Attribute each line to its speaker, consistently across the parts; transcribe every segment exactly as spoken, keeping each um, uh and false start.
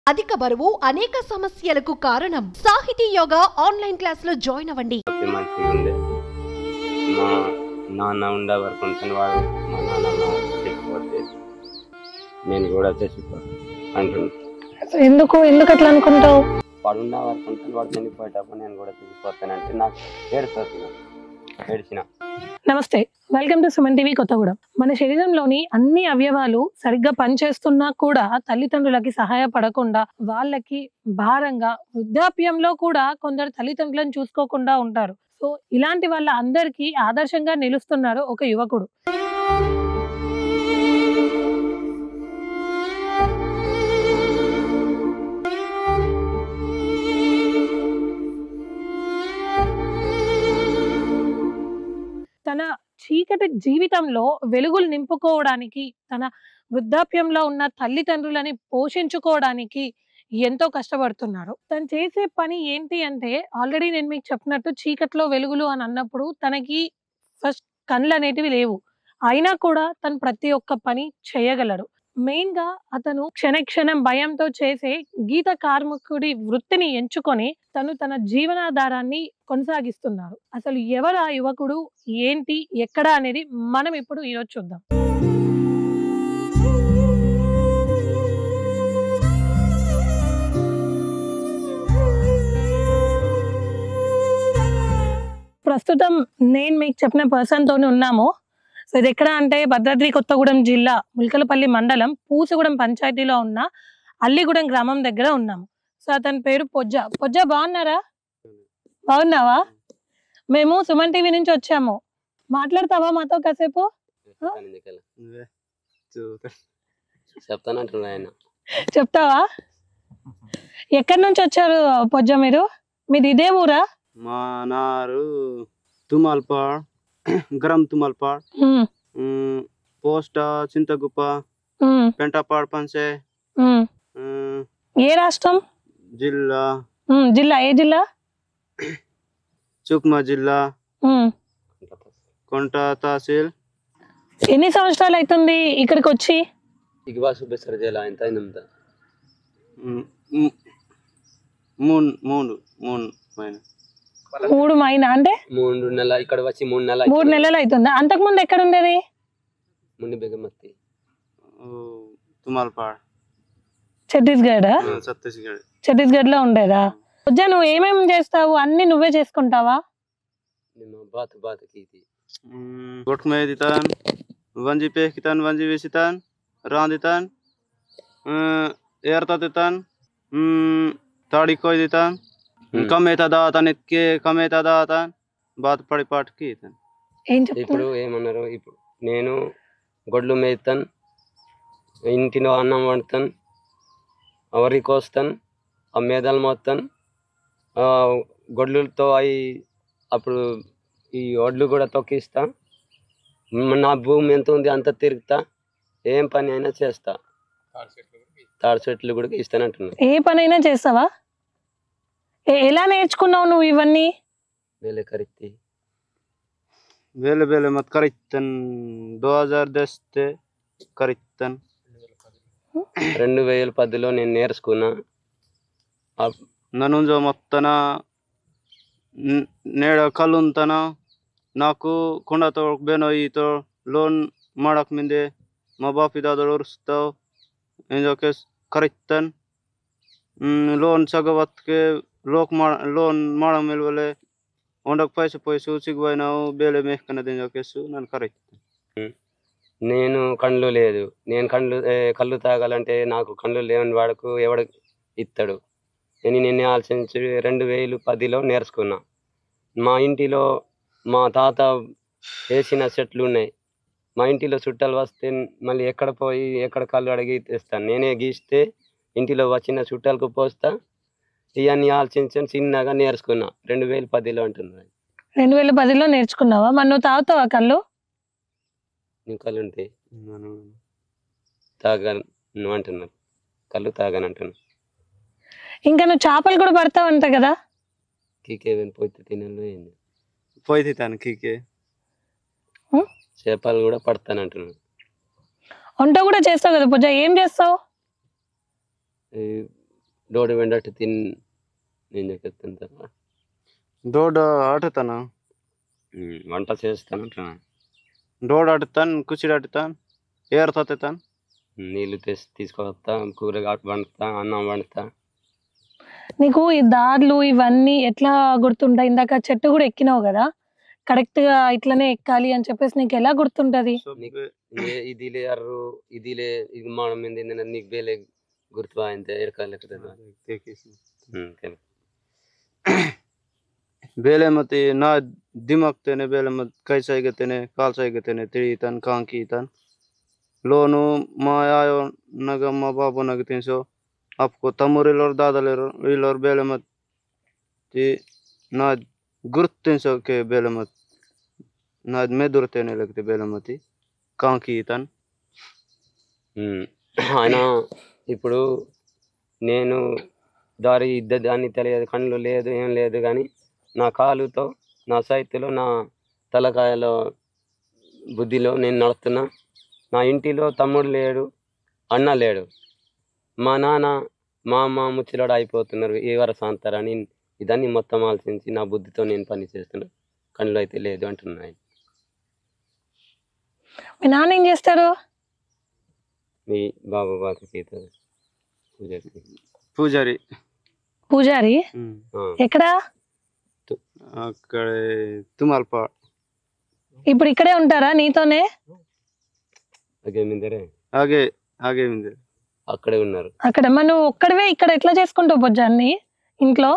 Speaker 1: అధిక బరువు అనేక సమస్యలకు కారణం. సాహితీ యోగా ఆన్లైన్ క్లాస్ లో జాయిన్ అవ్వండి.
Speaker 2: మా నాన్న ఉండే వరకు ఉంటుంది వాడు, మా నాన్న చచ్చిపోతే నేను కూడా చచ్చిపోతాను అంటుంది.
Speaker 3: ఎందుకు ఎందుకు అట్లా అనుకుంటావు?
Speaker 2: వాడు ఉన్న వరకు ఉంటుంది, వాడు చనిపోయేటప్పుడు నేను కూడా చచ్చిపోతానంటే నాకు ఏడుస్తుంది, ఏడ్చిన.
Speaker 3: నమస్తే, welcome to Suman TV Kothagudem. మన శరీరంలోని అన్ని అవయవాలు సరిగ్గా పనిచేస్తున్నా కూడా తల్లిదండ్రులకి సహాయపడకుండా వాళ్ళకి భారంగా వృద్ధాప్యంలో కూడా కొందరు తల్లిదండ్రులను చూసుకోకుండా ఉంటారు. సో ఇలాంటి వాళ్ళ అందరికీ ఆదర్శంగా నిలుస్తున్నారు ఒక యువకుడు. తన చీకటి జీవితంలో వెలుగులు నింపుకోవడానికి, తన వృద్ధాప్యంలో ఉన్న తల్లిదండ్రులని పోషించుకోవడానికి ఎంతో కష్టపడుతున్నారు. తను చేసే పని ఏంటి అంటే, ఆల్రెడీ నేను మీకు చెప్పినట్టు చీకట్లో వెలుగులు అని అన్నప్పుడు తనకి ఫస్ట్ కళ్ళు అనేటివి లేవు, అయినా కూడా తను ప్రతి ఒక్క పని చేయగలడు. మెయిన్ గా అతను క్షణక్షణం భయంతో చేసే గీత కార్మికుడి వృత్తిని ఎంచుకొని తను తన జీవనాధారాన్ని కొనసాగిస్తున్నారు. అసలు ఎవరు ఆ యువకుడు, ఏంటి, ఎక్కడ అనేది మనం ఇప్పుడు ఈరోజు చూద్దాం. ప్రస్తుతం నేను మీకు చెప్పిన పర్సన్ తోనే ఉన్నాము. సో ఇది ఎక్కడ అంటే భద్రాద్రి కొత్తగూడెం జిల్లా ముల్కలపల్లి మండలం పూసగూడెం పంచాయతీలో ఉన్న అల్లిగూడెం గ్రామం దగ్గర ఉన్నాము. సో అతని పేరు పొజ్జ. పొజ్జ, బాగున్నారా? బాగున్నావా? మేము సుమన్ టీవీ నుంచి వచ్చాము. మాట్లాడతావా మాతో కాసేపు? చెప్తావా? ఎక్కడి నుంచి వచ్చారు పొజ్జ మీరు? మీది ఇదే ఊరా?
Speaker 2: మా నారు తుమల్పాడ్, గ్రామ్ తుమల్పాడ్, పోస్ట్ చింతగుప్ప, పెంటపాడ్ పంచే.
Speaker 3: ఏ రాష్ట్రం?
Speaker 2: జిల్లా
Speaker 3: జిల్లా ఏ జిల్లా?
Speaker 2: చుక్మా జిల్లా, కొంట తహసీల్.
Speaker 3: ఎన్ని సంవత్సరాలు అవుతుంది ఇక్కడికి వచ్చి?
Speaker 2: మూడు
Speaker 3: మూడు మైనా అంటే
Speaker 2: మూడు నెల ఇక్కడ వచ్చి మూడు నెల
Speaker 3: మూడు నెలలు అవుతుందా? అంతకు ముందు ఎక్కడ ఉండేది?
Speaker 2: తుమల్పాడ్,
Speaker 3: ఛత్తీస్గఢ్.
Speaker 2: ఛత్తీస్గఢ్
Speaker 3: ఛత్తీస్గఢ్ లో ఉండేదా? పొజ్జ, నువ్వు ఏమేమి చేస్తావు? అన్ని నువ్వే చేసుకుంటావా?
Speaker 2: గొట్మేదితాన్, వంజి పేకితాన్, వంజి వేసితాన్, రాందితాన్, ఏర్తాతితాన్, తాడి కోయిదితాన్, కమేత దాతాన్, ఎత్కే కమేత దాతాన్, బాత పడి పాటకి. ఇప్పుడు ఏమన్నారు? ఇప్పుడు నేను గొడ్లు మేస్తాను, ఇంటిలో అన్నం వండుతాను, వరి కోస్తాను, ఆ మేదలు మోస్తాను, గొడ్లతో అవి అప్పుడు ఈ వడ్లు కూడా తొక్కిస్తా. నా భూమి ఎంత ఉంది అంత తిరుగుతా, ఏం పని అయినా చేస్తా. తాడి చెట్లు కూడా ఇస్తానంటున్నా.
Speaker 3: ఏ పని అయినా చేస్తావా? ఎలా నేర్చుకున్నావు నువ్వు ఇవన్నీ?
Speaker 2: వేలే కరిత్తి వేలే వేలే మత్ కరిత్తన్ దో హజార్ దస్తే కరిత్తన్ రెండు వేల పదిలో నేను నేర్చుకున్నా. నన్ను మొత్తన నేడ కలుంతన నాకు కొండతో బెనోయితో లోన్ ಮಾಡಕ್ ಮಿಂದೆ మా బాపి దాదాలు ఉరుస్తావు ఏంజోకే కరిత్తన్ లోన్ సగవత్కే లోక్ లోన్ ಮಾಡ ಮೇಲೆ ಒಂದಕ್ಕೆ ಪೈಸೆ ಪೈಸು ಸಿಗುವ ನಾವು ಬೇಲೆ ಮೇಕನ್ನದೇನು కేసు నన్ను కరెక్ట్. నేను కళ్ళు లేదు, నేను కళ్ళు కళ్ళు తాగాలంటే నాకు కళ్ళు లేని వాడుకు ఎవడు ఇస్తాడు? నేను నిన్నే ఆలోచించి రెండు వేలు పదిలో నేర్చుకున్నా. మా ఇంటిలో మా తాత వేసిన చెట్లు ఉన్నాయి. మా ఇంటిలో చుట్టాలు వస్తే మళ్ళీ ఎక్కడ పోయి ఎక్కడ కళ్ళు అడిగి తెస్తాను. నేనే గీస్తే ఇంటిలో వచ్చిన చుట్టాలకు పోస్తా. ఇవన్నీ ఆలోచించి చిన్నగా నేర్చుకున్నా. రెండు వేల పదిలో అంటున్నా.
Speaker 3: రెండు వేల పదిలో నేర్చుకున్నావా? మరి నువ్వు తాగుతావా కళ్ళు?
Speaker 2: నీ కళ్ళు ఉంటే తాగను అంటున్నారు, కళ్ళు తాగను అంటున్నా.
Speaker 3: ఇంకా నువ్వు చేపలు కూడా పడతావంట కదా?
Speaker 2: కీకే పోయి తినలు ఏంది పోయి తితాను కీకే చేపలు కూడా పడతానంటున్నాను.
Speaker 3: వంట కూడా చేస్తావు కదా పూజ, ఏం చేస్తావు?
Speaker 4: డోడు వెండట్టు తిన్ నేను చెప్తాను
Speaker 2: డోడ్ ఆటుతాను
Speaker 4: వంట చేస్తాను అంటున్నా.
Speaker 2: డోడ్ ఆటుతాను కుచిడి ఆటుతాను ఏర్ తత్తాను
Speaker 4: నీళ్ళు తెసి తీసుకొస్తా కూర వండుతా అన్నం వండుతా.
Speaker 3: నీకు ఈ దారులు ఇవన్నీ ఎట్లా గుర్తుంటాయి? ఇందాక చెట్టు కూడా ఎక్కినావు కదా, కరెక్ట్ గా ఇట్లనే ఎక్కాలి అని చెప్పేసి నీకు ఎలా గుర్తుంటది?
Speaker 4: ఏ- ఇదిలే అర్రు ఇదిలే ఇది మనం ఏంది నీకు బేలే గుర్తు అంతే ఎడకాలి
Speaker 2: बेले मत ना दिमाग तेने बेले मत कैसा ही तेने काल सा ही तेने तेरी तन कां की तन लोनु मायायो नगम मा बाबू नग तीन सौ आपको तमुरे लोर दादा ले लोर बेले मत ती ना गुरुत तीन सौ के बेले मत ना में दूर तेने लगते बेले मती कां की तन
Speaker 4: ఆయన ఇప్పుడు నేను దారి ఇద్దరు దాన్ని తెలియదు, కళ్ళు లేదు ఏం లేదు, కానీ నా కాలుతో నా సైతులో నా తలకాయలో బుద్ధిలో నేను నడుస్తున్నా. నా ఇంటిలో తమ్ముడు లేడు, అన్న లేడు, మా నాన్న మా అమ్మ ముచ్చిలోడు అయిపోతున్నారు ఏ వరస అంటారని ఇదాన్ని మొత్తం ఆలోచించి నా బుద్ధితో నేను పని చేస్తున్నా. కళ్ళు అయితే లేదు అంటున్నాయి.
Speaker 3: మీ నాన్న ఏం చేస్తాడు?
Speaker 4: మీ బాబు బాకి పూజారి
Speaker 2: పూజారి
Speaker 3: పూజారి. ఎక్కడ?
Speaker 2: అక్కడ తుమాల్పా.
Speaker 3: ఇప్పుడు ఇక్కడే ఉంటారా నీతోనే?
Speaker 4: అగేమిందరే
Speaker 2: ఆగే ఆగే ఉంది
Speaker 4: అక్కడే ఉన్నారు.
Speaker 3: అక్కడ మరి నువ్వు ఒక్కడవే ఇక్కడ ఎట్లా చేసుకుంటావు బొజ్జాన్ని ఇంట్లో?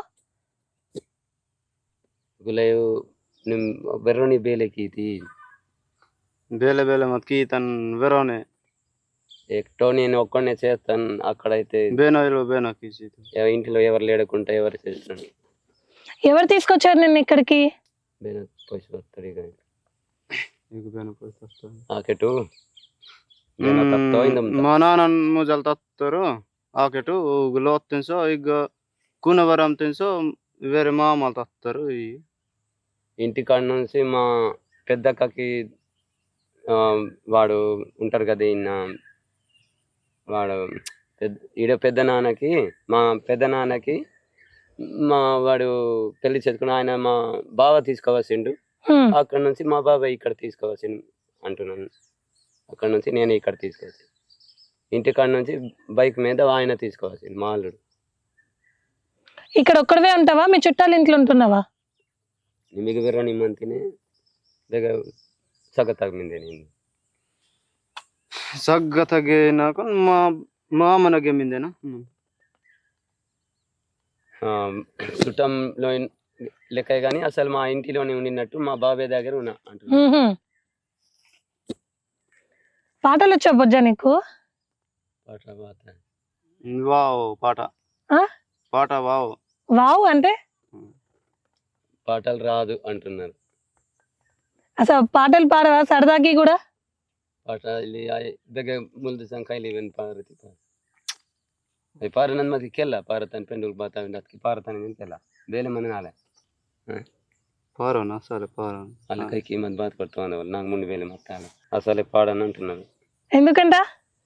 Speaker 4: గులేవు బెర్రోని బేలేకి
Speaker 2: బేలే బేలే మత్ కీ తన్ వెరోనే
Speaker 4: ఎక్కడో నేను ఒక్కడనే చేస్తాను. అక్కడైతే
Speaker 2: బేనోలో బేనో కీసి
Speaker 4: ఎవ- ఇంటిలో ఎవరు లేడుకుంటే ఎవరు చేస్తున్నాడు.
Speaker 3: ఎవరు తీసుకొచ్చారు నిన్ను ఇక్కడికి?
Speaker 4: బేన పోసి వస్తాడు ఇక
Speaker 2: ఇక బేనో పోసి వస్తాడు.
Speaker 4: ఆకెటు బేన తప్పతో ఇందమ్మ
Speaker 2: మా నాన్న ముజల్ తత్తరు ఆకెటు లోత్ తిన్సో ఇక కూనవరం తిన్సో వేరే మామలు తత్తరు.
Speaker 4: ఇంటికాడ నుంచి మా పెద్దక్కకి ఆ, వాడు ఉంటారు కదా ఈయన వాడు పెద్ద ఈడ పెద్ద నాన్నకి మా పెద్ద నాన్నకి మా వాడు పెళ్లి చేసుకుని ఆయన మా బావ తీసుకోవాల్సిండు.
Speaker 3: హ్మ్.
Speaker 4: అక్కడ నుంచి మా బాబాయ్ ఇక్కడ తీసుకోవాల్సిండు అంటున్నాను. అక్కడ నుంచి నేను ఇక్కడ తీసుకోవచ్చు. ఇంటికాడ నుంచి బైక్ మీద ఆయన తీసుకోవాల్సిండు మా అల్లుడు.
Speaker 3: ఇక్కడ ఒక్కడవే ఉంటావా? మీ చుట్టాలు ఇంట్లో ఉంటున్నావా?
Speaker 4: నిమిగ వెర్ర నిమ్మంతిని దగ్గర సగ తగ్గింది నేను
Speaker 2: సగ్గ తగే నాకు మా మామనగే మిందేనా
Speaker 4: ఆ, చుట్టంలో లెక్క కానీ అసలు మా ఇంటిలోనే ఉండినట్టు మా బాబాయ్ దగ్గర ఉన్నా అంటున్నా.
Speaker 3: హ్మ్. పాటలు వచ్చా బొజ్జా నీకు?
Speaker 4: పాట పాట
Speaker 2: వావ్ పాట
Speaker 3: ఆ?
Speaker 2: పాట వావ్
Speaker 3: వావ్ అంటే
Speaker 4: పాటలు రాదు అంటున్నారు.
Speaker 3: అసలు పాటలు పాడవా సరదాకి కూడా?
Speaker 4: పాట ಇಲ್ಲಿ దగ్గర ముందు సంఖ్యలు ఇవన్నీ పారతి అది పారనన్ మది కెల్ల పారతన్ పెండులు బాతా నత్కి పారతన్ నేను కెల్ల ಬೇಲೆ ಮನೆ ನಾಳೆ
Speaker 2: పారోనా సరే పారోనా
Speaker 4: వాళ్ళ కైకి మధ్య బాధపడుతుంది వాళ్ళు నాకు ముందు వేలే మొత్తాలు అసలే పాడని అంటున్నారు.
Speaker 3: ఎందుకంట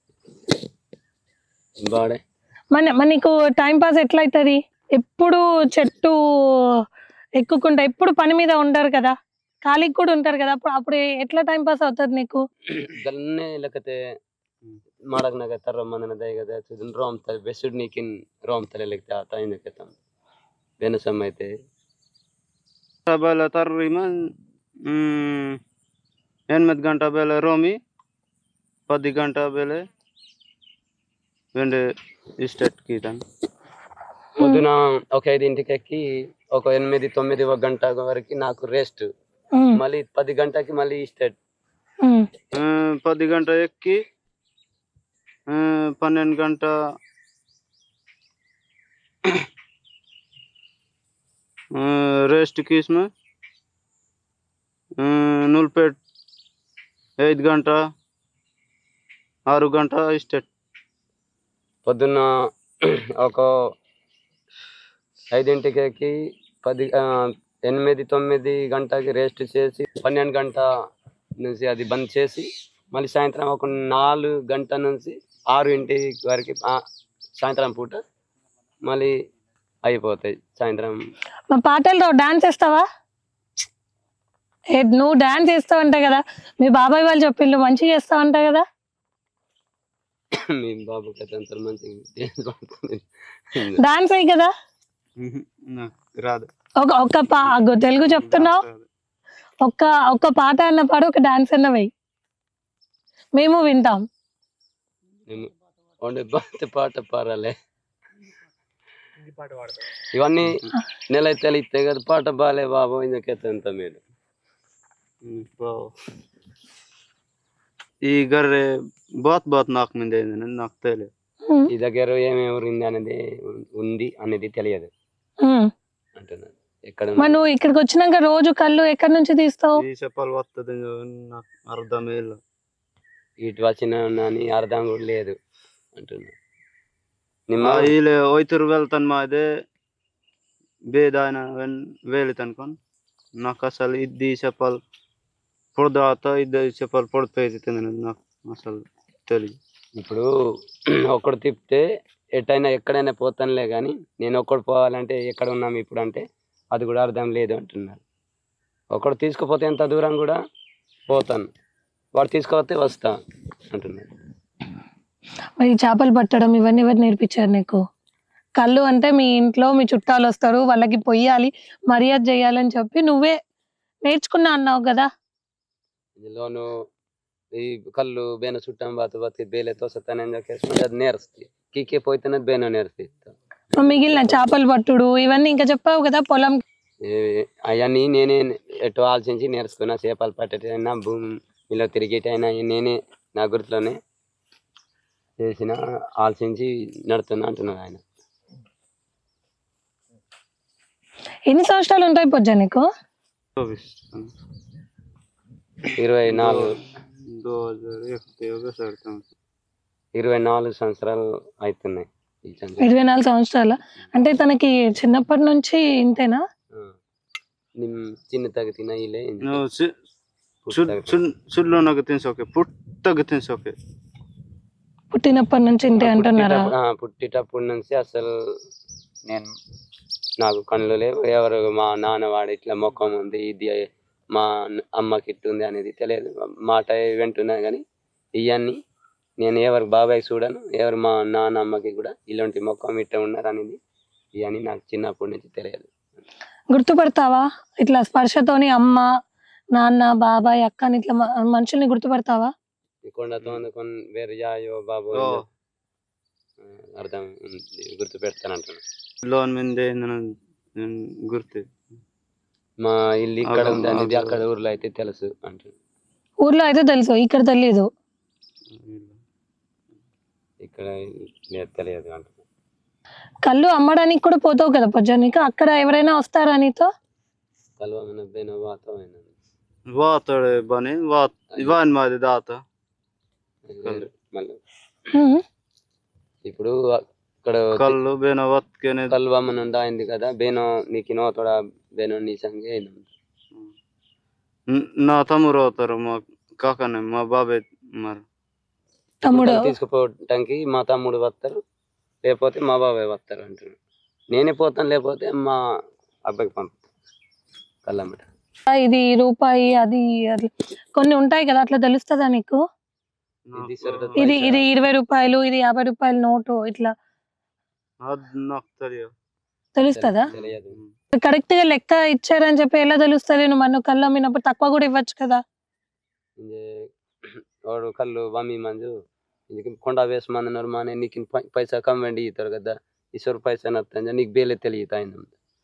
Speaker 4: బాడే
Speaker 3: మన మన నీకు టైం పాస్ ఎట్లా అవుతుంది? ఎప్పుడు చెట్టు ఎక్కుకుంటా, ఎప్పుడు పని మీద ఉండరు కదా, ఖాళీకి కూడా ఉంటారు కదా, అప్పుడు అప్పుడు ఎట్లా టైం పాస్ అవుతుంది నీకు?
Speaker 4: ಗಲ್ನೆ ಲಕತೆ ಮಾಡಕ್ನಾಗ ತರ ಮಂದನ ದೈಗದ ತುದನ್ ರೋಮ್ ತ ಬೆಸುಡ್ ನೀಕಿನ್ ರೋಮ್ ತಲೆ ಲೆಕ್ತ ಆತ ಇಂದಕತಂ ಬೇನ ಸಮಯತೆ
Speaker 2: ಬೇಲೆ తర్రిమన్ ఎనిమిది గంట ಬೇಲೆ రోమి పది గంట ಬೇಲೆ వెండే ఇస్టేట్ కి తన్
Speaker 4: పొద్దున ఒక ఐదింటికి ఎక్కి ఒక ఎనిమిది తొమ్మిది ఒక గంట వరకు నాకు రెస్ట్,
Speaker 3: ఉమ్,
Speaker 4: మళ్ళీ పది గంటకి మళ్ళీ స్టార్ట్.
Speaker 3: ఉమ్,
Speaker 2: పది గంట ఎక్కి పన్నెండు గంట రెస్ట్ కిస్మ నూల్పేట్ ఐదు గంట ఆరు గంట స్టార్ట్.
Speaker 4: పొద్దున్న ఒక ఐదింటికి ఎక్కి పది ఆ, ఎనిమిది తొమ్మిది గంటకి రెస్ట్ చేసి పన్నెండు గంట నుంచి అది బంద్ చేసి మళ్ళీ సాయంత్రం ఒక నాలుగు గంట నుంచి ఆరు ఇంటి వరకు ఆ, సాయంత్రం పూట మళ్ళీ అయిపోతాయి సాయంత్రం.
Speaker 3: మా పాటల్లో డాన్స్ వేస్తావా? ఏ నువ్వు డాన్స్ వేస్తావంట కదా, మీ బాబాయ్ వాళ్ళు చెప్పిండు మంచిగా చేస్తావంట కదా.
Speaker 4: మీ బాబు కథ అంత మంచిగా
Speaker 3: డాన్స్ అయ్యి కదా.
Speaker 2: నాకు రాదు.
Speaker 3: ఒక ఒక్క పా అగ్గో తెలుగు చెప్తున్నావు, ఒక్క ఒక్క పాట అన్న పాడు, ఒక డాన్స్ అన్న వెయ్యి, మేము వింటాం.
Speaker 4: ఓన్లీ పాట పాట పారాలే, ఇవన్నీ నెల తెలిస్తే కదా పాట బాలే బాబు ఇందుకైతే ఎంత మీరు
Speaker 2: ఈ గర్రె బాత్ బాత్ నాకు మీద నాకు తెలియదు.
Speaker 4: ఈ దగ్గర ఏమేమి ఉంది అనేది ఉంది అనేది తెలియదు
Speaker 3: ఉమ్.
Speaker 4: అంటున్నాను. ఎక్కడ
Speaker 3: మరి నువ్వు ఇక్కడికి వచ్చినాక రోజు కళ్ళు ఎక్కడి నుంచి తీస్తావు?
Speaker 2: ఈ చెప్పాలి వస్తుంది నాకు అర్థమే లేదు.
Speaker 4: ఇటు వచ్చిన అని అర్థం కూడా లేదు అంటున్నా. నిమ్మ
Speaker 2: వీళ్ళు ఓయితురు వెళ్తాను మాదే బేదాయన వెళితే అనుకోని నాకు అసలు ఇది చెప్పాలి పొడదాత ఇది చెప్పాలి పొడిపోయి నాకు అసలు తెలియదు.
Speaker 4: ఇప్పుడు ఒక్కడు తిప్పితే ఎటైనా ఎక్కడైనా పోతానులే కానీ నేను ఒక్కడు పోవాలంటే ఎక్కడ ఉన్నాము ఇప్పుడు అంటే అది కూడా అర్థం లేదు అంటున్నారు. ఒకడు తీసుకుపోతే ఎంత దూరం కూడా పోతాను, వాడు తీసుకుపోతే వస్తా అంటున్నాడు.
Speaker 3: మరి చేపలు పట్టడం ఇవన్నీ ఎవరు నేర్పించారు నీకు? కళ్ళు అంటే మీ ఇంట్లో మీ చుట్టాలు వస్తారు, వాళ్ళకి పొయ్యాలి, మర్యాద చేయాలని చెప్పి నువ్వే నేర్చుకున్నా అన్నావు కదా.
Speaker 4: ఇందులోను ఈ కళ్ళు బేన చుట్టాం బాత బతి బేలే తోసతానని చెప్పేసి అది నేర్స్తుంది. కీకే పోతేనే బేన నేర్పిస్తా.
Speaker 3: మిగిలిన చేపలు పట్టుడు ఇవన్నీ ఇంకా చెప్పావు కదా పొలం.
Speaker 4: అవన్నీ నేనే ఎటు ఆలోచించి నేర్చుకున్నా. చేపలు పట్టేటైనా భూమిలో తిరిగేటైనా నేనే నా గుర్తులోనే చేసిన ఆలోచించి నడుతున్నా అంటున్నాను ఆయన.
Speaker 3: ఎన్ని సంవత్సరాలు ఉంటాయి పొజ్జా నీకు?
Speaker 4: ఇరవై నాలుగు ఇరవై నాలుగు సంవత్సరాలు అవుతున్నాయి.
Speaker 3: ఇరవై నాలుగు సంవత్సరాల అంటే తనకి చిన్నప్పటి నుంచి ఇంతేనా?
Speaker 4: చిన్న తగ్గ తినయిలే
Speaker 2: చుడ్లోనకు తినసోకే పుట్టకు తినసోకే
Speaker 3: పుట్టినప్పటి నుంచి ఇంతే అంటున్నారా?
Speaker 4: పుట్టేటప్పటి నుంచి అసలు నేను నాకు కళ్ళు లేవు. ఎవరు మా నాన్న వాడు ఇట్లా ముఖం ఉంది, ఇది మా అమ్మకి ఇట్టుంది అనేది తెలియదు. మాట వింటున్నా కానీ ఇవన్నీ నేను ఎవరు బాబాయ్ చూడను, ఎవరు మా నాన్న అమ్మకి కూడా ఇలాంటి ముఖం ఇట్లా ఉన్నారు అనేది ఇవన్నీ నాకు చిన్నప్పటి నుంచి తెలియదు.
Speaker 3: గుర్తుపడతావా ఇట్లా స్పర్శతోని అమ్మ నాన్న బాబాయ్ అక్క అని ఇట్లా మనుషుల్ని గుర్తుపడతావా?
Speaker 4: కొండతో వేరే యాయో బాబు అర్థం గుర్తు పెడతానంటున్నా.
Speaker 2: లోన్ మీద గుర్తు
Speaker 4: మా ఇల్లు ఇక్కడ ఉంది అనేది అక్కడ ఊర్లో అయితే తెలుసు అంటున్నా.
Speaker 3: ఊర్లో అయితే తెలుసు, ఇక్కడ తెలియదు.
Speaker 4: ఇక్కడ తెలియదు అంటున్నా.
Speaker 3: కళ్ళు అమ్మడానికి కూడా పోతావు కదా పొజ్జా నీకు, అక్కడ ఎవరైనా వస్తారా నీతో?
Speaker 4: కలవమైన వాతావరణ
Speaker 2: వాతాడే బని వాన్ మాది దాత
Speaker 4: మళ్ళీ ఇప్పుడు ఇక్కడ
Speaker 2: కళ్ళు బేనో వత్కేనే
Speaker 4: కళ్ళు అమ్మను అయింది కదా బేనో నీకు నో తోడా బేనో నీ సంగే
Speaker 2: నా తమ్ముడు అవుతారు మా కాకనే మా బాబాయ్ మరి
Speaker 3: తమ్ముడు
Speaker 4: తీసుకుపోవటానికి మా తమ్ముడు వస్తారు, లేకపోతే మా బాబాయ్ వస్తారు అంటున్నాడు. నేనే పోతాను, లేకపోతే మా అబ్బాయికి పంపుతాను కళ్ళమ్మట.
Speaker 3: ఇది రూపాయి అది అది కొన్ని ఉంటాయి కదా, అట్లా తెలుస్తుందా నీకు? ఇది ఇది ఇరవై రూపాయలు ఇది యాభై రూపాయల నోటు ఇట్లా తెలుస్తుందా? కరెక్ట్ గా లెక్క ఇచ్చారని చెప్పి ఎలా తెలుస్తుంది? నువ్వు మన కళ్ళు అమ్మినప్పుడు తక్కువ కూడా ఇవ్వచ్చు కదా.
Speaker 4: వాడు కళ్ళు బమ్మి మంజు కొండ వేసమన్నారు మానే నీకు పైసా కమ్మండి ఇస్తారు కదా ఈశ్వరు పైసా నత్తా నీకు బేలే తెలియదు ఆయన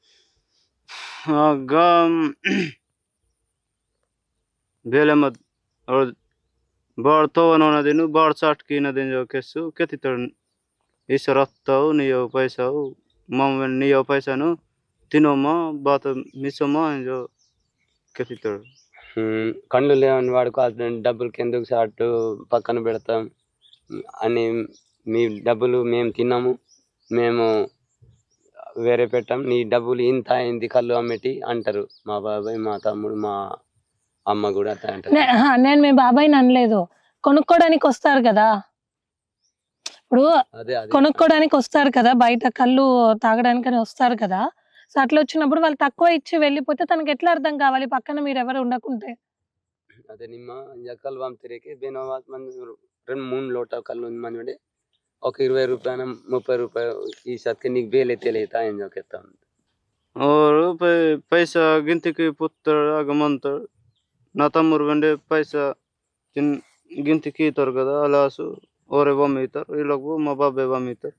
Speaker 2: बेले मत और बाढ़ तो उन्होंने दिनू बाढ़ चाट की न दिन जो कैसु कितनी तर इस रफ्ता हो नियो पैसा हो मम नियो पैसा नो तीनों माँ बात मिसो माँ जो कितनी तर
Speaker 4: కళ్ళు లేవని వాడుకో డబ్బులకి ఎందుకు షార్ట్ పక్కన పెడతాం అని మీ డబ్బులు మేము తిన్నాము మేము వేరే పెట్టాం నీ డబ్బులు ఇంత అయింది కళ్ళు అమ్మేటి అంటారు మా బాబాయ్ మా తమ్ముడు మా అమ్మ కూడా అంటారు.
Speaker 3: నేను మీ బాబాయ్ని అనలేదు, కొనుక్కోడానికి వస్తారు కదా. ఇప్పుడు
Speaker 4: అదే అదే
Speaker 3: కొనుక్కోవడానికి వస్తారు కదా, బయట కళ్ళు తాగడానికని వస్తారు కదా. సో అట్లా వచ్చినప్పుడు వాళ్ళు తక్కువ ఇచ్చి వెళ్ళిపోతే తనకి ఎట్లా అర్థం కావాలి పక్కన మీరు ఎవరు ఉండకుంటే?
Speaker 4: ಅದೇ ನಿಮ್ಮ ಕಲ್ಲು పంపిరికి ಬೇನೋ మంది రెండు మూడు లోట కళ్ళు మంది ఉండే ఒక ఇరవై రూపాయల ముప్పై రూపాయలు ఈ సత్కి నీకు బేలే తెలియతా ఏం చెప్తా
Speaker 2: और पै- पैसा गिनती की पुत्र आगमंतर నా తమ్ముడు వెండే పైసా తిన్ గింతి కీతారు కదా అలాసు ఓరే బొమ్మితారు వీళ్ళకు మా బాబాయ్ బొమ్మితారు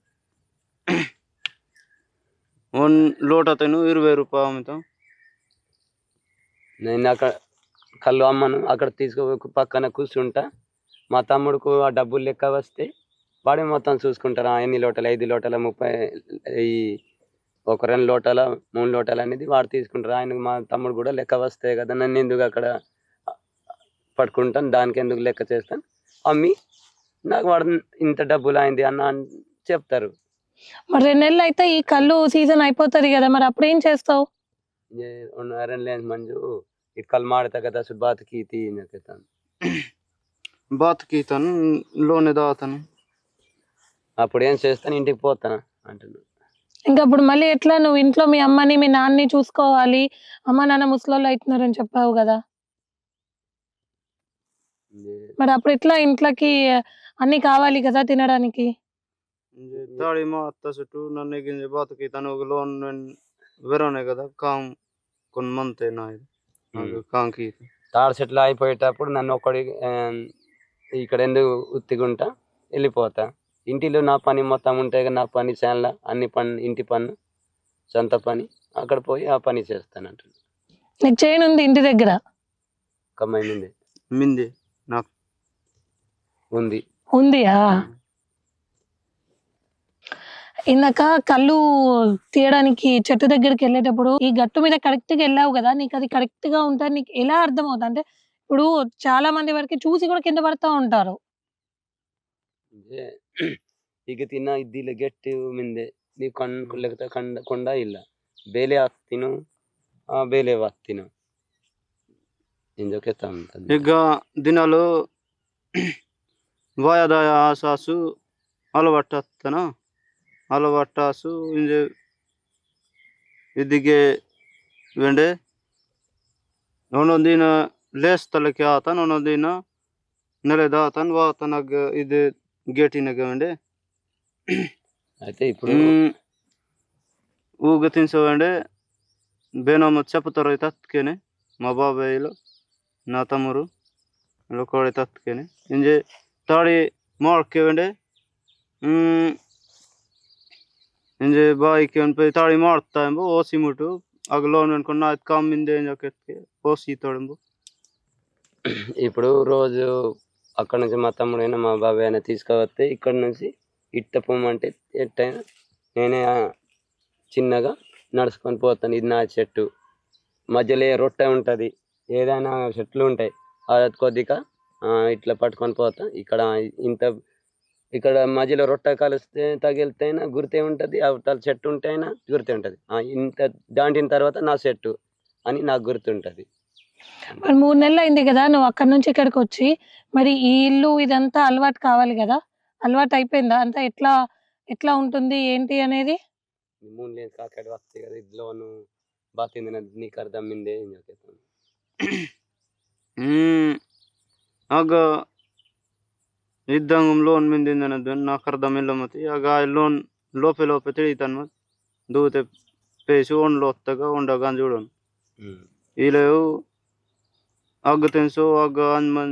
Speaker 2: వన్ లోట అతను ఇరవై రూపాయలు అమ్ముతాం.
Speaker 4: నేను అక్కడ కళ్ళు అమ్మను అక్కడ తీసుకో పక్కన కూర్చుంటా. మా తమ్ముడుకు ఆ డబ్బులు లెక్క వస్తే వాడే మొత్తం చూసుకుంటారు. ఆ ఎన్ని లోటలు ఐదు లోటల ముప్పై ఈ ఒక రెండు లోటాల మూడు లోటాలు అనేది వాడు తీసుకుంటారు. ఆయన మా తమ్ముడు కూడా లెక్క వస్తాయి కదా, నన్ను ఎందుకు అక్కడ పట్టుకుంటాను, దానికి ఎందుకు లెక్క చేస్తాను, అమ్మి నాకు వాడు ఇంత డబ్బులు అయింది అన్న అని చెప్తారు.
Speaker 3: మరి రెండు నెలలు అయితే ఈ కళ్ళు సీజన్ అయిపోతుంది కదా, మరి అప్పుడు ఏం చేస్తావు?
Speaker 4: ये उन अरन लेंस मंजू इत कल मारता कहता सुध बात की थी न कहता
Speaker 2: బాత్ కీతాను లోనే దాతాను.
Speaker 4: అప్పుడు ఏం చేస్తాను ఇంటికి పోతాను అంటున్నాను.
Speaker 3: ఇంకా అప్పుడు మళ్ళీ ఎట్లా నువ్వు ఇంట్లో మీ అమ్మని మీ నాన్నని చూసుకోవాలి, అమ్మ నాన్న ముసలోళ్ళు అవుతున్నారని చెప్పావు కదా,
Speaker 4: ये-
Speaker 3: మరి అప్పుడు ఎట్లా ఇంట్లోకి అన్ని కావాలి కదా తినడానికి?
Speaker 2: తాళి మా అత్త చుట్టూ నన్ను గింజ బాత్ కీతాను ఒక లోన్ వెరోనే కదా కాం కొన్ని మంత్ నా ఇది కాం కీత
Speaker 4: తాడు చెట్లు అయిపోయేటప్పుడు నన్ను ఒక్కడి ఆ, ఇక్కడ ఎందుకు ఉత్తిగుంటా వెళ్ళిపోతా. ఇంటిలో నా పని మొత్తం ఉంటాయి కదా, నా పని చేయాల అన్ని పని ఇంటి పన్ను సొంత పని అక్కడ పోయి ఆ పని చేస్తాను అంటున్నాను.
Speaker 3: నీకు చైన్ ఉంది ఇంటి దగ్గర?
Speaker 4: కమ్మైంది
Speaker 2: మింది నాకు
Speaker 4: ఉంది.
Speaker 3: ఉందియా? ఇందాక కళ్ళు తీయడానికి చెట్టు దగ్గరికి వెళ్ళేటప్పుడు ఈ గట్టు మీద కరెక్ట్ గా వెళ్ళావు కదా, నీకు అది కరెక్ట్ గా ఉంటుంది నీకు ఎలా అర్థం అవుతుంది అంటే, ఇప్పుడు చాలా మంది వరకు చూసి కూడా కింద పడతా ఉంటారు.
Speaker 4: ये ಈಗ ತಿನ್ನ ಇದ್ದಿಲ್ಲ ಗೆಟ್ಟಿ ಮಿಂದೆ ನೀವು ಕಣ್ ಲೆಕ್ಕ ಕಂಡ ಕೊಂಡ ಇಲ್ಲ ಬೇಲೆ ಹಾಕ್ತೀನು ಆ ಬೇಲೆ ಹಾಕ್ತೀನು ఇంజోకే తంత
Speaker 2: ఇక దినాలు వాయదాయ ఆసాసు అలవట్టన అలవట్టాసు ఇంజే ఇదిగే వెండే ಒಂದೊಂದಿನ ಲೇಸ್ ತಲಕ್ಕೆ ಆತನ ಒಂದೊಂದಿನ ನೆಲೆದ ಆತನ ವಾತನಗ ಇದು గేటినగా వెండే
Speaker 4: అయితే ఇప్పుడు
Speaker 2: ఊగ తినసవండే బేనమ్మ చెప్పుతారు అయితే అత్తుకేనే మా బాబాయ్లో నా తమ్ముడు లోకోడి తత్తుకేనే ఇంజే తాడి మార్కే వెండే ఇంజే బాయికి పోయి తాడి ಮಾಡ್ತಾ ಎಂಬ ಓಸಿ ಮುಟ್ಟು ಆಗ ಲೋನ್ ಅನ್ಕೊಂಡು ಅದು ಕಮ್ಮಿಂದ ಏನ್ ಜಾಕೆಟ್ಗೆ ಓಸಿ ತೋಡೆಂಬು.
Speaker 4: ఇప్పుడు రోజు అక్కడ నుంచి మా తమ్ముడు అయినా మా బాబాయ్ అయినా తీసుకువస్తే ఇక్కడ నుంచి ఇట్ట పోమంటే ఎట్టయినా నేనే ఆ చిన్నగా నడుచుకొని పోతాను. ఇది నా చెట్టు మధ్యలో రొట్టె ఉంటుంది, ఏదైనా చెట్లు ఉంటాయి, అది కొద్దిగా ఆ, ఇట్లా పట్టుకొని పోతా. ఇక్కడ ఇంత ఇక్కడ మధ్యలో రొట్టె కలిస్తే తగిలితేనా గుర్తే ఉంటుంది, అవతల చెట్టు ఉంటేనా గుర్తే ఉంటుంది. ఇంత దాంటిన తర్వాత నా చెట్టు అని నాకు గుర్తుంటుంది.
Speaker 3: మరి మూడు నెలలు అయింది కదా నువ్వు అక్కడ నుంచి ఇక్కడికి వచ్చి, మరి ఈ ఇల్లు ఇదంతా అలవాటు కావాలి కదా, అలవాటు అయిపోయిందా అంతా? ఎట్లా ఎట్లా ఉంటుంది ఏంటి అనేది?
Speaker 4: ಮೂನ್ ಲೇನ್ ಕಾಕಾಡಿ ವಸ್ತಿ కదా ఇదిలోను బాతిందిన నీకు అర్థమైందే ఏం చెప్తాను.
Speaker 2: ಆಗ ಇದ್ದಂಗ ಲೋನ್ ಮಿಂದಿಂದ నాకు అర్థమిಲ್ಲ ಮತ್ತೆ ಆಗ ಲೋನ್ లోపే లోపే ತಿಳಿತಾನ ಮತ್ತೆ దూతే పేసి ఒండ్లో వస్తాగా ఉండగా చూడను ఇలేవు ఆగ తెలుసు ఆగ అన్మన్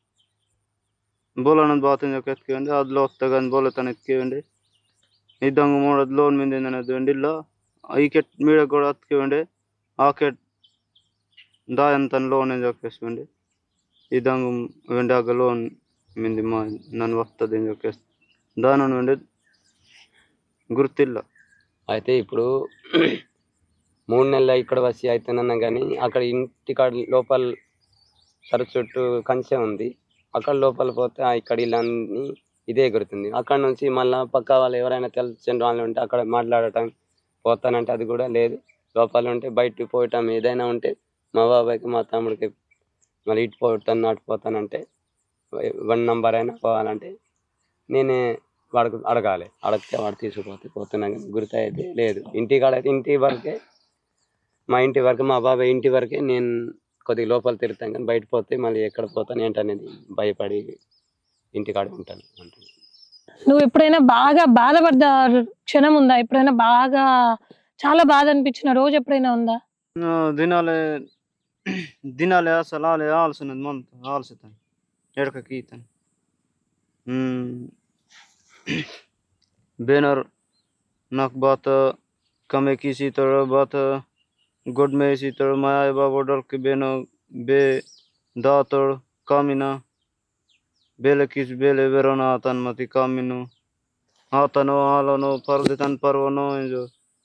Speaker 2: ಬೋಲನ ಬಾತಿನ ಕೆತ್ಕೊಂಡೆ ಅದ್ಲ ಹೊತ್ತಾಗ ಬೋಲತನ ಎತ್ಕೊಂಡೆ ಇದ್ದಂಗ ಮಾಡೋದು ಲೋನ್ ಮಿಂದಿಂದ ಇಲ್ಲ ಈ ಕೆಟ್ ಮೀಡ ಕೂಡ ಹತ್ಕೊಂಡೆ ಆ ಕೆಟ್ దాయంత లోన్ ఏం చెప్పేసుకోండి ఇదంగా వెండాక లోన్ మింది మా నన్ను వస్తుంది ఏం చెప్పేసి దాని వెండి గుర్తిల్ల.
Speaker 4: అయితే ఇప్పుడు మూడు నెలలు ఇక్కడ వచ్చి అవుతానన్నా కానీ అక్కడ ఇంటి కాడ లోపల సరుకు చుట్టూ కంచె ఉంది, అక్కడ లోపల పోతే ఇక్కడ ఇలాన్ని ఇదే గుర్తుంది. అక్కడ నుంచి మళ్ళీ పక్క వాళ్ళు ఎవరైనా తెలిసిన వాళ్ళు ఉంటే అక్కడ మాట్లాడటం పోతానంటే అది కూడా లేదు. లోపల ఉంటే బయటకు పోయటం ఏదైనా ఉంటే మా బాబాయ్కి మా తమ్ముడికి మళ్ళీ ఇటు పోతాను అటు పోతానంటే వన్ నంబర్ అయినా పోవాలంటే నేనే వాడికి అడగాలి, అడిగితే వాడు తీసుకుపోతే పోతున్నా కానీ గుర్తు అయితే లేదు. ఇంటికాడ అయితే ఇంటి వరకే, మా ఇంటి వరకు మా బాబాయ్ ఇంటి వరకే నేను కొద్దిగా లోపల తిరుగుతాను కానీ బయట పోతే మళ్ళీ ఎక్కడ పోతాను ఏంటనేది భయపడి ఇంటికాడ ఉంటాను అంటున్నాను.
Speaker 3: నువ్వు ఎప్పుడైనా బాగా బాధపడ్డ క్షణం ఉందా? ఎప్పుడైనా బాగా చాలా బాధ అనిపించిన రోజు ఎప్పుడైనా ఉందా?
Speaker 2: ದಿನಾಲೆ ದಿನಾಲೆ ಸಲಾಲೆ ಆಲ್ಸನದ್ ಮಂತ್ ಆಲ್ಸತಾನೆ ಎಡ್ಕ ಕೀತಾನೆ ಹ್ಮ್ ಬೇನರ್ नाक बात कमे किसी तरह बात गुड में इसी तरह माया बाबा डर के बेनो बे दातर कामिना बेले किस बेले वेरोना आतन मती कामिनो आतनो आलोनो परदितन परवनो जो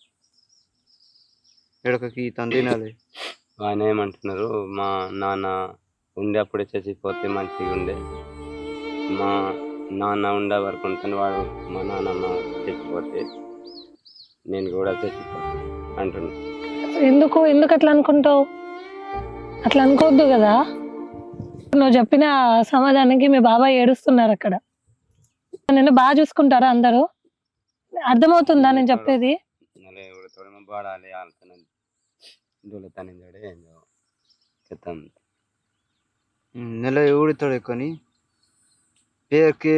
Speaker 2: ఎడక కీతాను తినాలి.
Speaker 4: ఆయన ఏమంటున్నారు, మా నాన్న ఉండే అప్పుడే చచ్చిపోతే మంచిగా ఉండే, మా నాన్న ఉండే వరకు ఉంటాను, వాడు మా నాన్నమ్మ చచ్చిపోతే నేను కూడా చచ్చిపోతాను అంటున్నాను.
Speaker 3: ఎందుకు ఎందుకు అట్లా అనుకుంటావు? అట్లా అనుకోవద్దు కదా. నువ్వు చెప్పిన సమాధానానికి మీ బాబాయ్ ఏడుస్తున్నారు అక్కడ. నేను బాగా చూసుకుంటారా అందరూ? అర్థమవుతుందా నేను చెప్పేది?
Speaker 4: బాడాలి ఆల్తనండి దొలతని జడే ఏందో కెతం
Speaker 2: నెల ఊడితాడు కానీ పేరుకి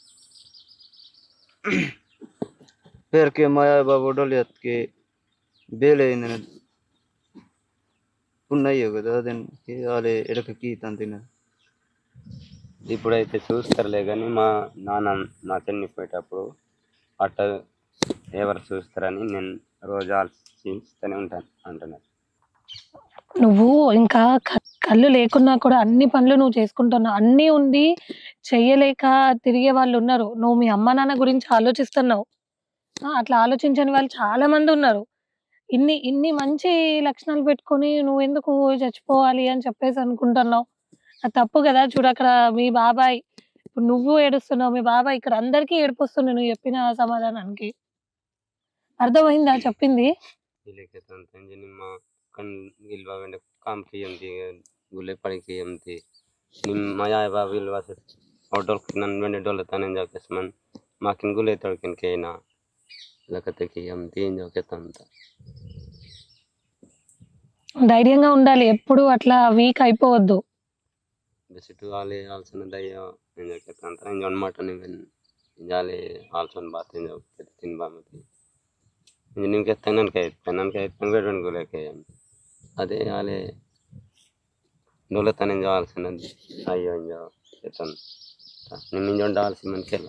Speaker 2: పేరుకి మాయా బాబు డోలియత్కి ಬೇಲೆ పున్నయ్యో కదా దానికి వాళ్ళే ఎడకకి తంతిన.
Speaker 4: ఇప్పుడైతే చూస్తారులే కానీ మా నాన్న నా చనిపోయేటప్పుడు అట్ట ఎవరు చూస్తారని నేను రోజు ఆలోచిస్తూనే ఉంటాను అంటున్నాను.
Speaker 3: నువ్వు ఇంకా కళ్ళు లేకున్నా కూడా అన్ని పనులు నువ్వు చేసుకుంటున్నావు, అన్నీ ఉండి చెయ్యలేక తిరిగే వాళ్ళు ఉన్నారు. నువ్వు మీ అమ్మ నాన్న గురించి ఆలోచిస్తున్నావు, అట్లా ఆలోచించని వాళ్ళు చాలా మంది ఉన్నారు. ఇన్ని ఇన్ని మంచి లక్షణాలు పెట్టుకొని నువ్వు ఎందుకు చచ్చిపోవాలి అని చెప్పేసి అనుకుంటున్నావు? అది తప్పు కదా. చూడు అక్కడ మీ బాబాయ్, ఇప్పుడు నువ్వు ఏడుస్తున్నావు, మీ బాబాయ్, ఇక్కడ అందరికీ ఏడుపు వస్తుంది నువ్వు చెప్పిన సమాధానానికి. అర్థమైందా చెప్పింది?
Speaker 4: काम की यमती गुले पड़ी की यमती निम माया बा विलवा से ऑर्डर नन वेंडे डोले तने जा केसमन माकिन गुले तड़किन के ना लकते की यमती जो के తంత.
Speaker 3: ధైర్యంగా ఉండాలి, ఎప్పుడు అట్లా వీక్ అయిపోవద్దు.
Speaker 4: బెసిటు ఆలే ఆల్సన దయ నేను के తంత నేను అన్నమాట నేను జాలే ఆల్సన బాత్ నేను తిన్ బామతి నేను के తనన్ के తనన్ के తన వెడన్ గులే के అదే ఆలే డోలతనే జాల్సన అయ్యో అంజో ఎతన్ నిమ్మిం జొండాల్సి మనకెల్ల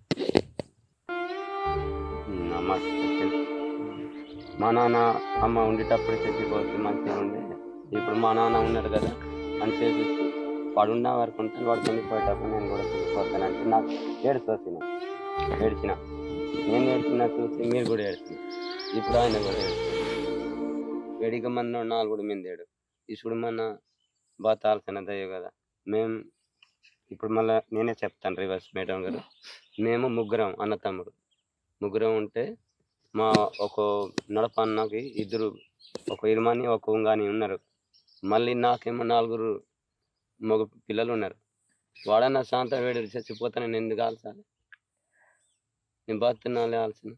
Speaker 4: నమస్ మా నాన్న అమ్మ ఉండేటప్పుడు చచ్చిపోతే మంచిగా ఉండే. ఇప్పుడు మా నాన్న ఉన్నారు కదా అని చెప్పి వాడు ఉన్న వరకు ఉంటాను, వాడు చనిపోయేటప్పుడు నేను కూడా చనిపోతానంటే నాకు ఏడుస్తూ వచ్చిన ఏడ్చిన నేను ఏడ్చిన చూసి మీరు కూడా ఏడుస్తున్నా. ఇప్పుడు ఆయన కూడా ఏడుస్తున్నారు. వేడిగా మన నాలుగు మంది ఏడు ఇప్పుడు మన బాతాల్సిన దయ్య కదా. మేము ఇప్పుడు మళ్ళీ నేనే చెప్తాను రివర్స్ మేడం గారు, మేము ముగ్గురం అన్న తమ్ముడు ముగ్గురం ఉంటే మా ఒక నడపన్నకి ఇద్దరు ఒక ఇరుమని ఒక ఉంగాని ఉన్నారు, మళ్ళీ నాకేమో నలుగురు మగ పిల్లలు ఉన్నారు. వాడన్నా శాంత వేడి చచ్చిపోతే నేను ఎందుకు ఆల్సాలి? నేను బతున్నాలే ఆల్సిన.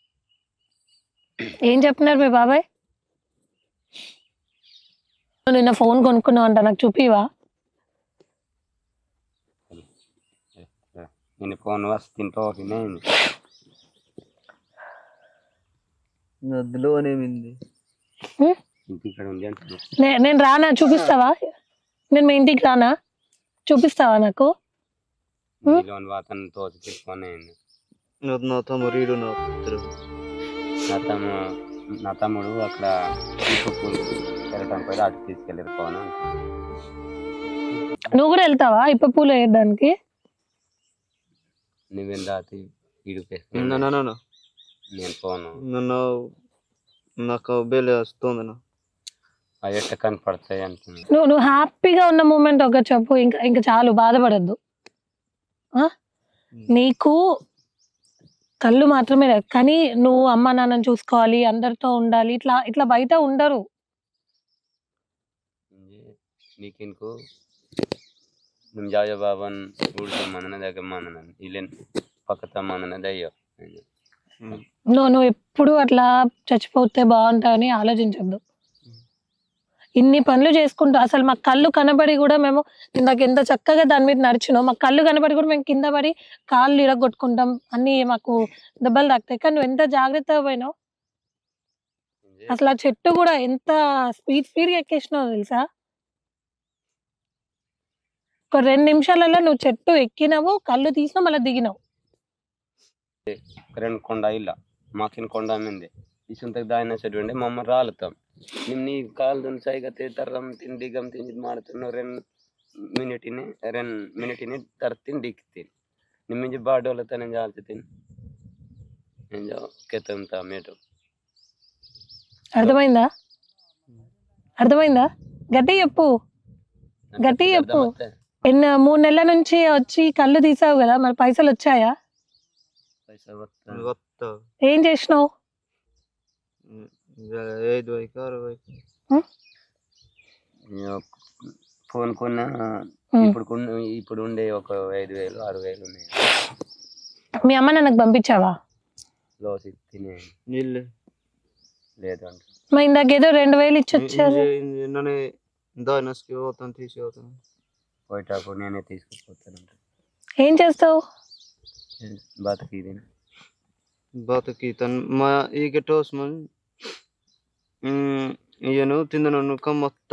Speaker 3: ఏం చెప్తున్నారు మీ బాబాయ్? నిన్న ఫోన్ కొనుక్కున్నావు అంట, నాకు చూపివా?
Speaker 4: నేను ఫోన్ వస్తుంటో నేను
Speaker 2: నదిలోనేమింది
Speaker 4: ఇంటికాడ ఉంది అంటే
Speaker 3: నేను రానా? చూపిస్తావా? నేను మీ ఇంటికి రానా? చూపిస్తావా నాకు?
Speaker 4: నీలోని వాతను తోచి తీసుకొని
Speaker 2: నా తమ్ముడు నా
Speaker 4: నా తమ్ము నా తమ్ముడు అక్కడ పూలు తిరగటం పోయి అటు తీసుకెళ్ళారు పోను.
Speaker 3: నువ్వు కూడా వెళ్తావా ఇప్ప పూలు వేయడానికి?
Speaker 4: నువ్వేం దాటి ఇడిపే నేను పోను.
Speaker 2: నన్ను నాకు బేలే వస్తుంది
Speaker 4: అవి ఎట్ట కనపడతాయి అంటున్నా.
Speaker 3: నువ్వు నువ్వు హ్యాపీగా ఉన్న మూమెంట్ ఒక చెప్పు, ఇంకా ఇంకా చాలు, బాధపడద్దు. నీకు కళ్ళు మాత్రమే లేదు కానీ నువ్వు అమ్మ నాన్నని చూసుకోవాలి, అందరితో ఉండాలి, ఇట్లా ఇట్లా బయట ఉండరు.
Speaker 4: నీకు ఇంకో మేము జాజా బాబాన్ ఊడితో మన దగ్గర మన ఇల్లు పక్క తమ్మన్నది అయ్యో.
Speaker 3: నువ్వు నువ్వు ఎప్పుడు అట్లా చచ్చిపోతే బాగుంటావని ఆలోచించద్దు. ఇన్ని పనులు చేసుకుంటూ అసలు మా కళ్ళు కనబడి కూడా మేము ఇందాక ఎంత చక్కగా దాని మీద నడిచినావు, మా కళ్ళు కనబడి కూడా మేము కింద పడి కాళ్ళు ఇరగొట్టుకుంటాం, అన్ని మాకు దెబ్బలు తాకుతాయి. కానీ నువ్వు ఎంత జాగ్రత్తగా పోయినావు. అసలు ఆ చెట్టు కూడా ఎంత స్పీడ్ స్పీడ్ గా ఎక్కేసినావు తెలుసా. ఒక రెండు నిమిషాలలో నువ్వు చెట్టు ఎక్కినావు, కళ్ళు తీసినావు, మళ్ళీ దిగినావు.
Speaker 4: రెండు కొండ ಇಲ್ಲ మాకిన కొండ మిందే ఇసుంతకు దాయిన చెట్టు ఉండే మమ్మ రాలుతాం నిమ్ నీ కాలు దున్ సైగా తేతరం తిండి గమ్ తిండి ಮಾಡ್ತಾನೋ రెన్ మినిటిని రెన్ మినిటిని తర్తిన్ డిక్తిన్ నిమ్మించి బాడోలతో నేను జాల్చుతిన్ నేను కెతంతా మేటు.
Speaker 3: అర్థమైందా? అర్థమైందా? గట్టి చెప్పు, గట్టి చెప్పు. ఎన్న మూడు నెలల నుంచి వచ్చి కళ్ళు తీసావు కదా, మరి పైసలు వచ్చాయా? ఏం చేసినావు?
Speaker 4: ఫోన్ కొన్నా ఇప్పుడు ఇప్పుడు ఉండే ఒక ఐదు వేలు ఆరు వేలు ఉన్నాయి.
Speaker 3: మీ అమ్మ నాకు పంపించావా?
Speaker 4: లోసి తినే లేదు అంటే
Speaker 3: మా ఇందాక ఏదో రెండు వేలు ఇచ్చి వచ్చారు.
Speaker 4: పోయేటప్పుడు నేనే తీసుకుపోతాను.
Speaker 3: ఏం చేస్తావు?
Speaker 4: బతికి
Speaker 2: బతికి తను మా ಈಗ ಟೋಸ್ ಮನ್ ಏನು ತಿಂದನು ಕಮ್ಮತ್ತ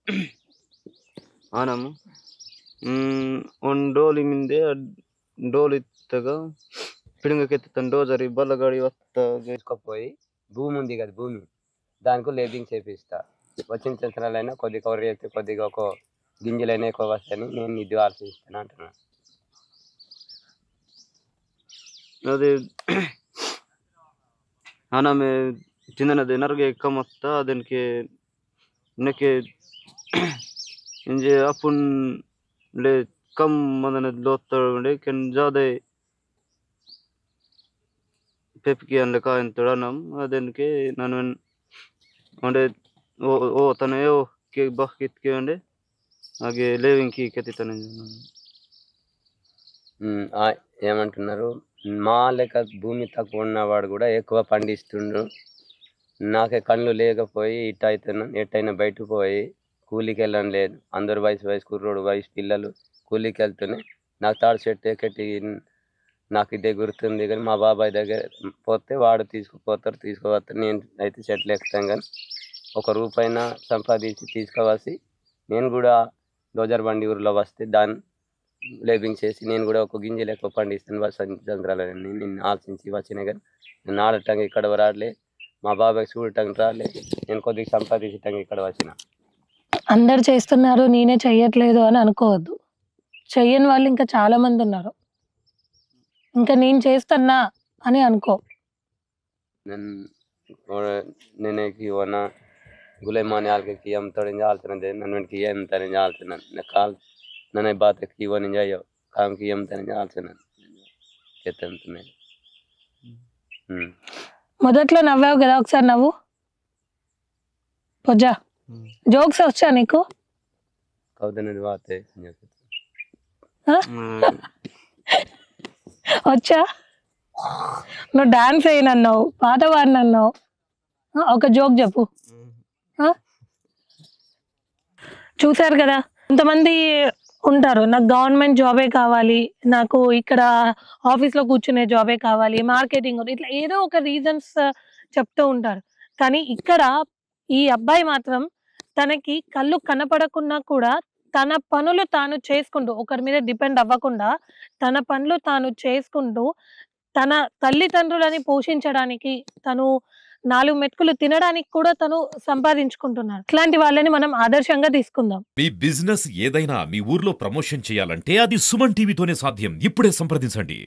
Speaker 2: ಆನము ಒಂದು ಡೋಲಿ ಮಿಂದೆ డోలు ఇత్తగా పిడుంగకెత్తుతాను డోజరి బల్లగాడి వస్తా
Speaker 4: తీసుకుపోయి భూమి ఉంది కదా భూమి దానికి లేబింగ్ చేపిస్తా. వచ్చిన సంవత్సరాలైనా కొద్దిగా కవర్ చేస్తే కొద్దిగా ఒక గింజలైనా ఎక్కువ వస్తాయని నేను ఇది ఆలోచిస్తాను అంటున్నాను.
Speaker 2: ಅದೇ ಆನಮೆ ತಿಂದನದೆ ನರ್ಗೆ ಕಮ್ಮತ್ತ ಅದಕ್ಕೆ ನೆಕ್ಕೆ ಇಂಜೆ ಅಪ್ಪುನ್ ले कम मदन लोतरंडे केन जादे पेपकी अन लेका इंतड़नम अदनके ननन ओंडे ओ ओ तने ओ के बखित के ओंडे आगे लेविंग की केति तने
Speaker 4: హ్మ్ ఆ ఏమంటున్నారు మా లెక్క భూమి తక్కువ ఉన్నవాడు కూడా ఎక్కువ పండిస్తుండు. నాకే కళ్ళు లేకపోయి ఇట్ అవుతున్నాను ఎట్టయినా బయటకు పోయి కూలికి వెళ్ళడం లేదు. అందరు వయసు వయసు కుర్రోడు వయసు పిల్లలు కూలికి వెళ్తూనే నాకు తాడు చెట్టు ఎక్కటి నాకు ఇదే గుర్తుంది. కానీ మా బాబాయ్ దగ్గర పోతే వాడు తీసుకుపోతారు తీసుకుపోతారు నేను అయితే చెట్లు ఎక్కుతాను. కానీ ఒక రూపాయిన సంపాదించి తీసుకువసి నేను కూడా డోజర్ బండి ఊరిలో వస్తే దాన్ని లేబింగ్ చేసి నేను కూడా ఒక గింజలు ఎక్కువ పండిస్తాను వసంతరాలని నిన్ను ఆలోచించి వచ్చినా. కానీ నేను ఆడటానికి ఇక్కడ రాలే, మా బాబాయ్ చూడటానికి రాలే, నేను కొద్దిగా సంపాదించటానికి ఇక్కడ వచ్చిన.
Speaker 3: అందరు చేస్తున్నారు నేనే చెయ్యట్లేదు అని అనుకోవద్దు. చెయ్యని వాళ్ళు ఇంకా చాలా మంది ఉన్నారు. ఇంకా నేను చేస్తున్నా అని అనుకో.
Speaker 4: నేనే వన గులేమాని వాళ్ళకి అమ్ముతాడు ఆలుతున్నది నన్ను వెనక్కి ఏమంతానే ఆలుతున్నాను నా కాల్ నన్ను బాతకి ఇవ్వని చేయో కాంకి ఏమంతానే ఆలుతున్నాను చెత్తంతున్నాయి.
Speaker 3: మొదట్లో నవ్వావు కదా, ఒకసారి నవ్వు పొజ్జా. జోక్స్ వచ్చా నీకు?
Speaker 4: కౌదనది వాతే
Speaker 3: వచ్చా? నువ్వు డాన్స్ వేయనన్నావు, పాట పాడినన్నావు, ఒక జోక్ చెప్పు. చూసారు కదా కొంతమంది ఉంటారు, నాకు గవర్నమెంట్ జాబే కావాలి, నాకు ఇక్కడ ఆఫీస్ లో కూర్చునే జాబే కావాలి, మార్కెటింగ్ ఇట్లా ఏదో ఒక రీజన్స్ చెప్తూ ఉంటారు. కానీ ఇక్కడ ఈ అబ్బాయి మాత్రం తనకి కళ్ళు కనపడకున్నా కూడా తన పనులు తాను చేసుకుంటూ ఒకరి మీద డిపెండ్ అవ్వకుండా తన పనులు తాను చేసుకుంటూ తన తల్లిదండ్రులని పోషించడానికి తను నాలుగు మెతుకులు తినడానికి కూడా తను సంపాదించుకుంటున్నాడు. ఇట్లాంటి వాళ్ళని మనం ఆదర్శంగా తీసుకుందాం.
Speaker 5: మీ బిజినెస్ ఏదైనా మీ ఊర్లో ప్రమోషన్ చేయాలంటే అది సుమన్ టీవీతోనే సాధ్యం. ఇప్పుడే సంప్రదించండి.